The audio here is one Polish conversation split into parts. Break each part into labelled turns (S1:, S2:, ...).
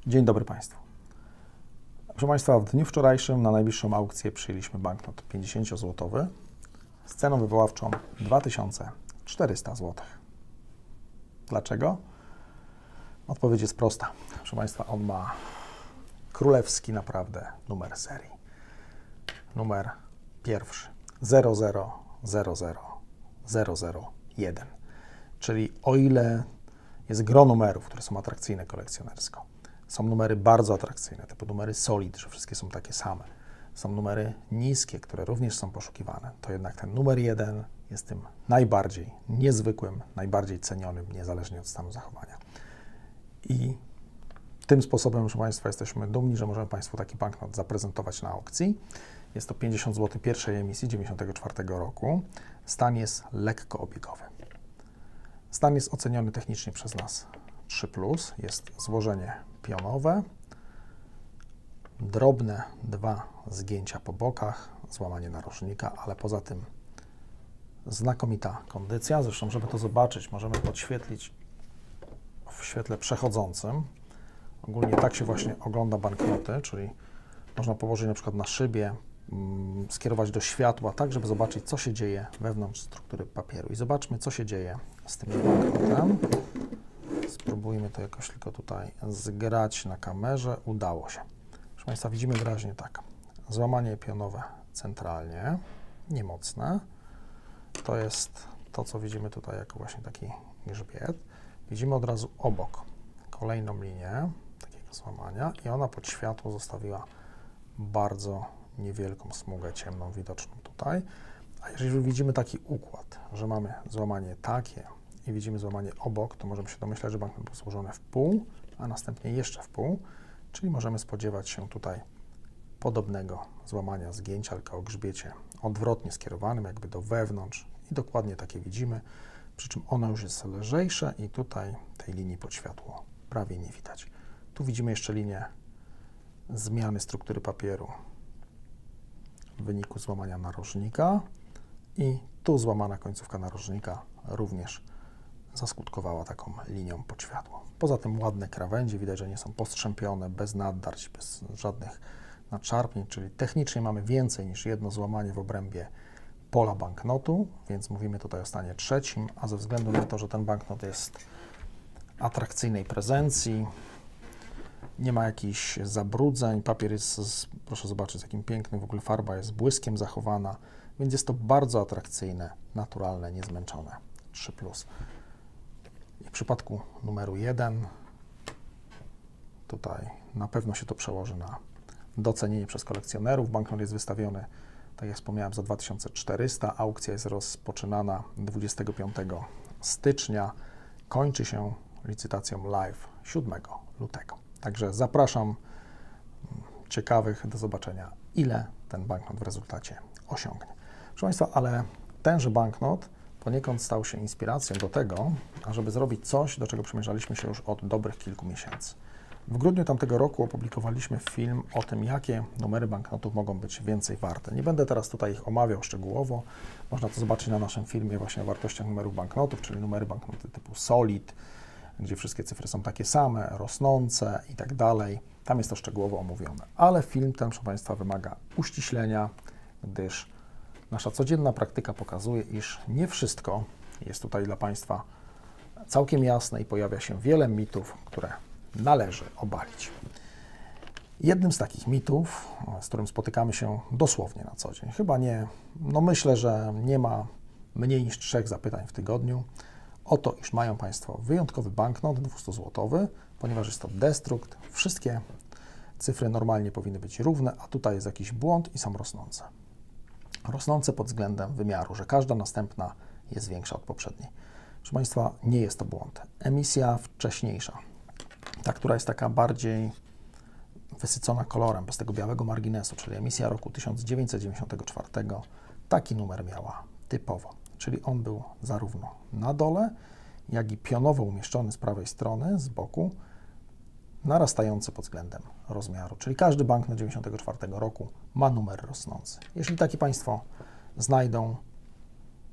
S1: Dzień dobry Państwu. Proszę Państwa, w dniu wczorajszym na najbliższą aukcję przyjęliśmy banknot 50-złotowy z ceną wywoławczą 2400 zł. Dlaczego? Odpowiedź jest prosta. Proszę Państwa, on ma królewski naprawdę numer serii. Numer pierwszy 0000001. Czyli o ile jest gro numerów, które są atrakcyjne kolekcjonersko, są numery bardzo atrakcyjne, typu numery Solid, że wszystkie są takie same. Są numery niskie, które również są poszukiwane. To jednak ten numer 1 jest tym najbardziej niezwykłym, najbardziej cenionym, niezależnie od stanu zachowania. I tym sposobem, proszę Państwa, jesteśmy dumni, że możemy Państwu taki banknot zaprezentować na aukcji. Jest to 50 zł pierwszej emisji 1994 roku. Stan jest lekko obiegowy. Stan jest oceniony technicznie przez nas 3+. Jest złożenie pionowe, drobne 2 zgięcia po bokach, złamanie narożnika, ale poza tym znakomita kondycja. Zresztą, żeby to zobaczyć, możemy podświetlić w świetle przechodzącym. Ogólnie tak się właśnie ogląda banknoty, czyli można położyć na przykład na szybie, skierować do światła, tak żeby zobaczyć, co się dzieje wewnątrz struktury papieru. I zobaczmy, co się dzieje z tym banknotem. Spróbujmy to jakoś tylko tutaj zgrać na kamerze. Udało się. Proszę Państwa, widzimy wyraźnie tak. Złamanie pionowe centralnie, niemocne. To jest to, co widzimy tutaj jako właśnie taki grzbiet. Widzimy od razu obok kolejną linię takiego złamania i ona pod światło zostawiła bardzo niewielką smugę ciemną widoczną tutaj. A jeżeli widzimy taki układ, że mamy złamanie takie i widzimy złamanie obok, to możemy się domyślać, że banknot był złożony w pół, a następnie jeszcze w pół, czyli możemy spodziewać się tutaj podobnego złamania zgięcia, tylko o grzbiecie odwrotnie skierowanym, jakby do wewnątrz i dokładnie takie widzimy, przy czym ono już jest lżejsze i tutaj tej linii pod światło prawie nie widać. Tu widzimy jeszcze linię zmiany struktury papieru w wyniku złamania narożnika i tu złamana końcówka narożnika również zaskutkowała taką linią pod światło. Poza tym ładne krawędzie, widać, że nie są postrzępione, bez naddarć, bez żadnych nadszarpnięć, czyli technicznie mamy więcej niż jedno złamanie w obrębie pola banknotu, więc mówimy tutaj o stanie trzecim, a ze względu na to, że ten banknot jest atrakcyjnej prezencji, nie ma jakichś zabrudzeń, papier jest, proszę zobaczyć, jakim pięknym, w ogóle farba jest błyskiem zachowana, więc jest to bardzo atrakcyjne, naturalne, niezmęczone 3+. I w przypadku numeru 1 tutaj na pewno się to przełoży na docenienie przez kolekcjonerów. Banknot jest wystawiony, tak jak wspomniałem, za 2400. Aukcja jest rozpoczynana 25 stycznia. Kończy się licytacją live 7 lutego. Także zapraszam ciekawych do zobaczenia, ile ten banknot w rezultacie osiągnie. Proszę Państwa, ale tenże banknot poniekąd stał się inspiracją do tego, ażeby zrobić coś, do czego przymierzaliśmy się już od dobrych kilku miesięcy. W grudniu tamtego roku opublikowaliśmy film o tym, jakie numery banknotów mogą być więcej warte. Nie będę teraz tutaj ich omawiał szczegółowo. Można to zobaczyć na naszym filmie właśnie o wartościach numerów banknotów, czyli numery banknoty typu Solid, gdzie wszystkie cyfry są takie same, rosnące i tak dalej. Tam jest to szczegółowo omówione. Ale film ten, proszę Państwa, wymaga uściślenia, gdyż nasza codzienna praktyka pokazuje, iż nie wszystko jest tutaj dla Państwa całkiem jasne i pojawia się wiele mitów, które należy obalić. Jednym z takich mitów, z którym spotykamy się dosłownie na co dzień, chyba nie, no myślę, że nie ma mniej niż 3 zapytań w tygodniu, o to, iż mają Państwo wyjątkowy banknot 200-złotowy, ponieważ jest to destrukt, wszystkie cyfry normalnie powinny być równe, a tutaj jest jakiś błąd i są rosnące. Rosnące pod względem wymiaru, że każda następna jest większa od poprzedniej. Proszę Państwa, nie jest to błąd. Emisja wcześniejsza, ta, która jest taka bardziej wysycona kolorem, bez tego białego marginesu, czyli emisja roku 1994, taki numer miała typowo. Czyli on był zarówno na dole, jak i pionowo umieszczony z prawej strony, z boku, narastający pod względem rozmiaru. Czyli każdy banknot 1994 roku ma numer rosnący. Jeśli taki Państwo znajdą,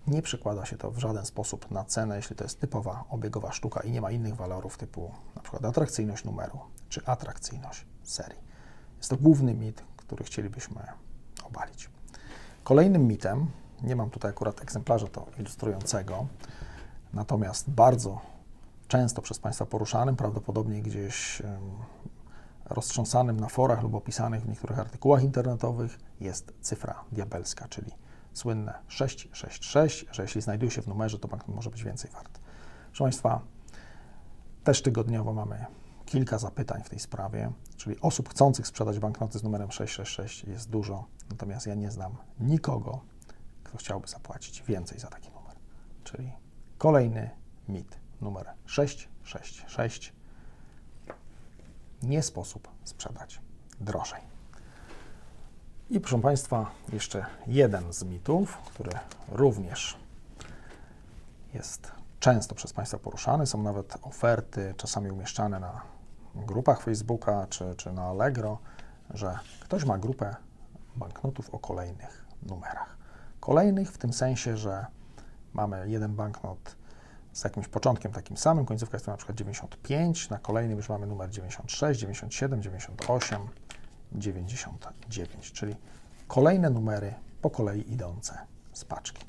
S1: Nie przekłada się to w żaden sposób na cenę, jeśli to jest typowa obiegowa sztuka i nie ma innych walorów typu na przykład atrakcyjność numeru czy atrakcyjność serii. Jest to główny mit, który chcielibyśmy obalić. Kolejnym mitem, nie mam tutaj akurat egzemplarza to ilustrującego, natomiast bardzo często przez Państwa poruszanym, prawdopodobnie gdzieś roztrząsanym na forach lub opisanych w niektórych artykułach internetowych jest cyfra diabelska, czyli słynne 666, że jeśli znajduje się w numerze, to banknot może być więcej wart. Proszę Państwa, też tygodniowo mamy kilka zapytań w tej sprawie, czyli osób chcących sprzedać banknoty z numerem 666 jest dużo, natomiast ja nie znam nikogo, kto chciałby zapłacić więcej za taki numer. Czyli kolejny mit, numer 666, nie sposób sprzedać drożej. I proszę Państwa, jeszcze jeden z mitów, który również jest często przez Państwa poruszany. Są nawet oferty czasami umieszczane na grupach Facebooka czy na Allegro, że ktoś ma grupę banknotów o kolejnych numerach. Kolejnych w tym sensie, że mamy jeden banknot z jakimś początkiem takim samym, końcówka jest to na przykład 95, na kolejnym już mamy numer 96, 97, 98, 99, czyli kolejne numery po kolei idące z paczki.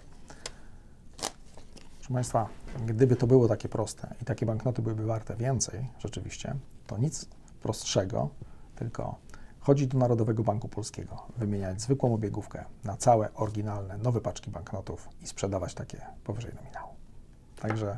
S1: Proszę Państwa, gdyby to było takie proste i takie banknoty byłyby warte więcej rzeczywiście, to nic prostszego, tylko chodzić do Narodowego Banku Polskiego, wymieniać zwykłą obiegówkę na całe oryginalne, nowe paczki banknotów i sprzedawać takie powyżej nominału. Także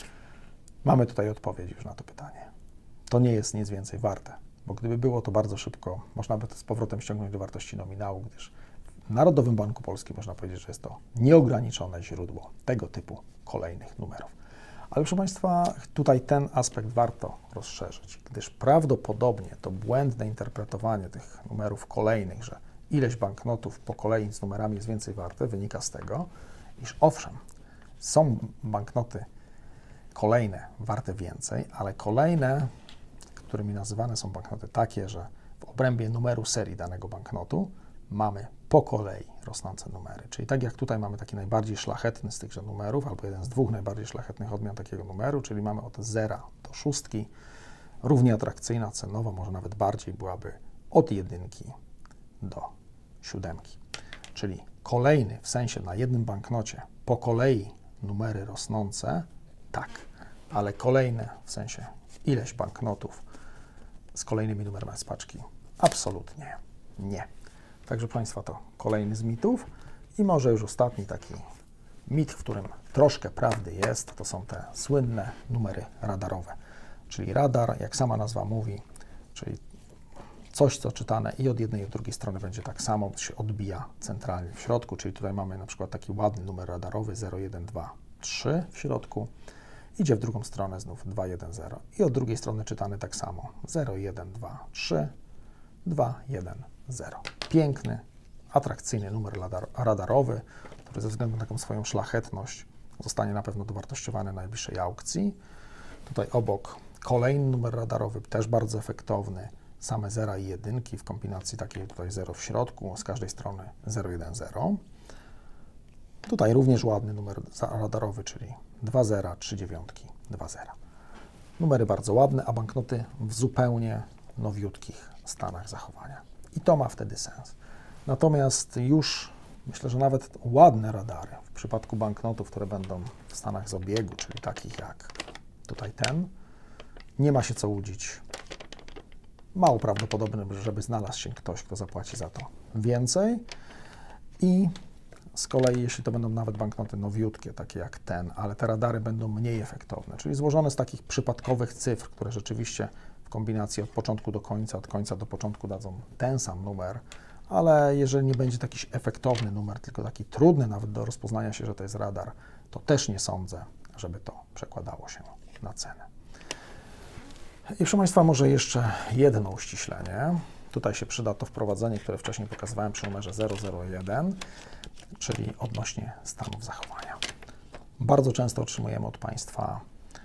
S1: mamy tutaj odpowiedź już na to pytanie. To nie jest nic więcej warte, bo gdyby było to bardzo szybko, można by to z powrotem ściągnąć do wartości nominału, gdyż w Narodowym Banku Polskim można powiedzieć, że jest to nieograniczone źródło tego typu kolejnych numerów. Ale proszę Państwa, tutaj ten aspekt warto rozszerzyć, gdyż prawdopodobnie to błędne interpretowanie tych numerów kolejnych, że ileś banknotów po kolei z numerami jest więcej warte, wynika z tego, iż owszem, są banknoty kolejne warte więcej, ale kolejne, którymi nazywane są banknoty takie, że w obrębie numeru serii danego banknotu mamy po kolei rosnące numery. Czyli tak jak tutaj mamy taki najbardziej szlachetny z tychże numerów, albo jeden z dwóch najbardziej szlachetnych odmian takiego numeru, czyli mamy od 0 do 6, równie atrakcyjna cenowo, może nawet bardziej byłaby od 1 do 7. Czyli kolejny, w sensie na jednym banknocie po kolei numery rosnące, tak, ale kolejne, w sensie ileś banknotów z kolejnymi numerami z paczki, absolutnie nie. Także Państwa, to kolejny z mitów i może już ostatni taki mit, w którym troszkę prawdy jest, to są te słynne numery radarowe. Czyli radar, jak sama nazwa mówi, czyli coś, co czytane i od jednej i od drugiej strony będzie tak samo, się odbija centralnie w środku, czyli tutaj mamy na przykład taki ładny numer radarowy 0123 w środku, idzie w drugą stronę znów 210 i od drugiej strony czytany tak samo 0123 210. Piękny, atrakcyjny numer radarowy, który ze względu na taką swoją szlachetność zostanie na pewno dowartościowany na najbliższej aukcji. Tutaj obok kolejny numer radarowy, też bardzo efektowny, same 0 i 1 w kombinacji takiej tutaj 0 w środku, z każdej strony 010. Tutaj również ładny numer radarowy, czyli 20, 39, 20. Numery bardzo ładne, a banknoty w zupełnie nowiutkich stanach zachowania. I to ma wtedy sens. Natomiast już myślę, że nawet ładne radary w przypadku banknotów, które będą w stanach z obiegu, czyli takich jak tutaj ten, nie ma się co łudzić. Mało prawdopodobne, żeby znalazł się ktoś, kto zapłaci za to więcej. I z kolei, jeśli to będą nawet banknoty nowiutkie, takie jak ten, ale te radary będą mniej efektowne, czyli złożone z takich przypadkowych cyfr, które rzeczywiście w kombinacji od początku do końca, od końca do początku dadzą ten sam numer, ale jeżeli nie będzie to jakiś efektowny numer, tylko taki trudny nawet do rozpoznania się, że to jest radar, to też nie sądzę, żeby to przekładało się na cenę. I proszę Państwa, może jeszcze jedno uściślenie. Tutaj się przyda to wprowadzenie, które wcześniej pokazywałem przy numerze 001, czyli odnośnie stanów zachowania. Bardzo często otrzymujemy od Państwa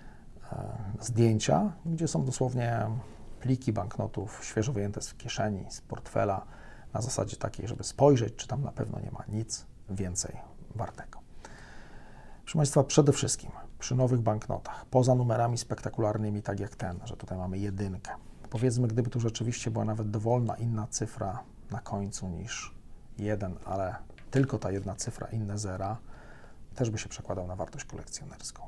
S1: zdjęcia, gdzie są dosłownie pliki banknotów świeżo wyjęte z kieszeni, z portfela, na zasadzie takiej, żeby spojrzeć, czy tam na pewno nie ma nic więcej wartego. Proszę Państwa, przede wszystkim przy nowych banknotach, poza numerami spektakularnymi, tak jak ten, że tutaj mamy jedynkę, powiedzmy, gdyby tu rzeczywiście była nawet dowolna inna cyfra na końcu niż 1, ale tylko ta jedna cyfra, inne zera, też by się przekładał na wartość kolekcjonerską.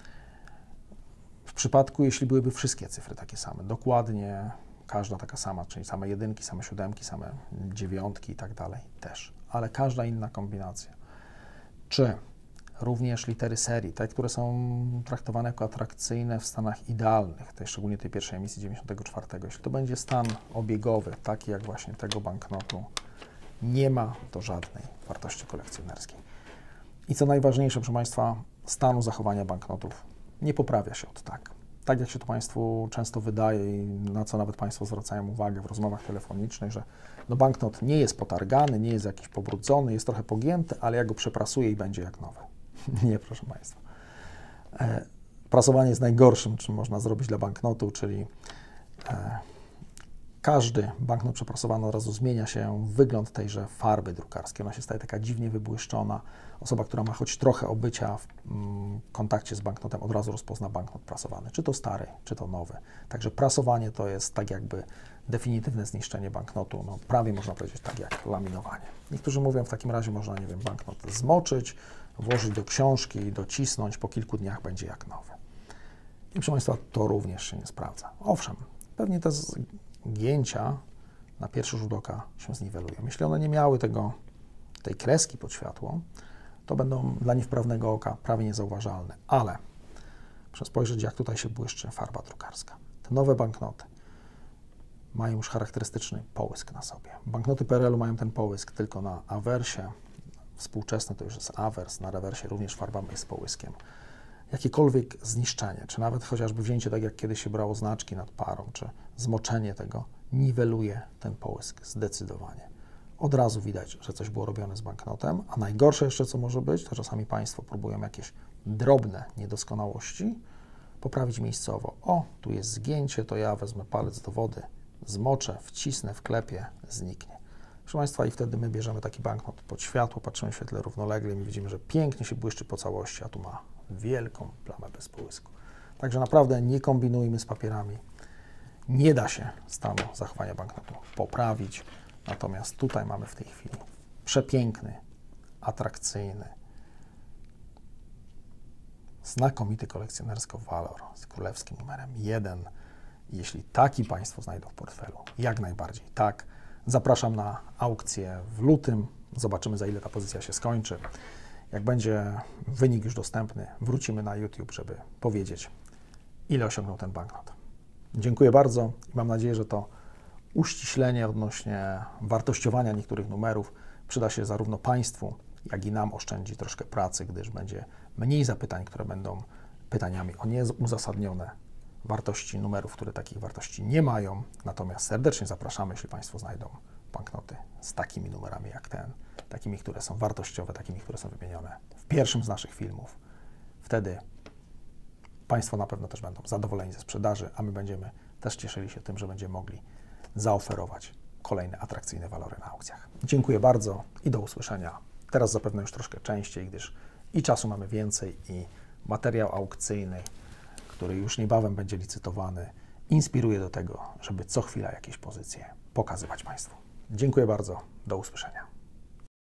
S1: W przypadku, jeśli byłyby wszystkie cyfry takie same, dokładnie każda taka sama, czyli same jedynki, same siódemki, same dziewiątki i tak dalej, też, ale każda inna kombinacja. Czy również litery serii, te, które są traktowane jako atrakcyjne w stanach idealnych, szczególnie tej pierwszej emisji 94, jeśli to będzie stan obiegowy, taki jak właśnie tego banknotu, nie ma to żadnej wartości kolekcjonerskiej. I co najważniejsze, proszę Państwa, stanu zachowania banknotów nie poprawia się od tak. Tak jak się to Państwu często wydaje i na co nawet Państwo zwracają uwagę w rozmowach telefonicznych, że no banknot nie jest potargany, nie jest jakiś pobrudzony, jest trochę pogięty, ale ja go przeprasuję i będzie jak nowy. Nie, proszę Państwa. Prasowanie jest najgorszym, czym można zrobić dla banknotu, czyli każdy banknot przeprasowany od razu zmienia się wygląd tejże farby drukarskiej. Ona się staje taka dziwnie wybłyszczona. Osoba, która ma choć trochę obycia w kontakcie z banknotem, od razu rozpozna banknot prasowany, czy to stary, czy to nowy. Także prasowanie to jest tak jakby definitywne zniszczenie banknotu, no prawie można powiedzieć tak jak laminowanie. Niektórzy mówią, w takim razie można, nie wiem, banknot zmoczyć, włożyć do książki, docisnąć, po kilku dniach będzie jak nowy. I proszę Państwa, to również się nie sprawdza. Owszem, pewnie te zgięcia na pierwszy rzut oka się zniwelują. Jeśli one nie miały tej kreski pod światło, to będą dla niewprawnego oka prawie niezauważalne, ale proszę spojrzeć, jak tutaj się błyszczy farba drukarska. Te nowe banknoty mają już charakterystyczny połysk na sobie. Banknoty PRL-u mają ten połysk tylko na awersie, współczesny to już jest awers, na rewersie również farba jest połyskiem. Jakiekolwiek zniszczenie, czy nawet chociażby wzięcie, tak jak kiedyś się brało znaczki nad parą, czy zmoczenie tego, niweluje ten połysk zdecydowanie. Od razu widać, że coś było robione z banknotem, a najgorsze jeszcze, co może być, to czasami Państwo próbują jakieś drobne niedoskonałości poprawić miejscowo. O, tu jest zgięcie, to ja wezmę palec do wody, zmoczę, wcisnę, wklepię, zniknie. Proszę Państwa, i wtedy my bierzemy taki banknot pod światło, patrzymy w świetle równoległym i widzimy, że pięknie się błyszczy po całości, a tu ma wielką plamę bez połysku. Także naprawdę nie kombinujmy z papierami. Nie da się stanu zachowania banknotu poprawić, natomiast tutaj mamy w tej chwili przepiękny, atrakcyjny, znakomity kolekcjonersko walor z królewskim numerem 1. Jeśli taki Państwo znajdą w portfelu, jak najbardziej tak. Zapraszam na aukcję w lutym. Zobaczymy, za ile ta pozycja się skończy. Jak będzie wynik już dostępny, wrócimy na YouTube, żeby powiedzieć, ile osiągnął ten banknot. Dziękuję bardzo i mam nadzieję, że to uściślenie odnośnie wartościowania niektórych numerów przyda się zarówno Państwu, jak i nam oszczędzi troszkę pracy, gdyż będzie mniej zapytań, które będą pytaniami o nieuzasadnione wartości numerów, które takich wartości nie mają. Natomiast serdecznie zapraszamy, jeśli Państwo znajdą banknoty z takimi numerami jak ten, takimi, które są wartościowe, takimi, które są wymienione w pierwszym z naszych filmów. Wtedy Państwo na pewno też będą zadowoleni ze sprzedaży, a my będziemy też cieszyli się tym, że będziemy mogli zaoferować kolejne atrakcyjne walory na aukcjach. Dziękuję bardzo i do usłyszenia. Teraz zapewne już troszkę częściej, gdyż i czasu mamy więcej i materiał aukcyjny, który już niebawem będzie licytowany, inspiruje do tego, żeby co chwila jakieś pozycje pokazywać Państwu. Dziękuję bardzo, do usłyszenia.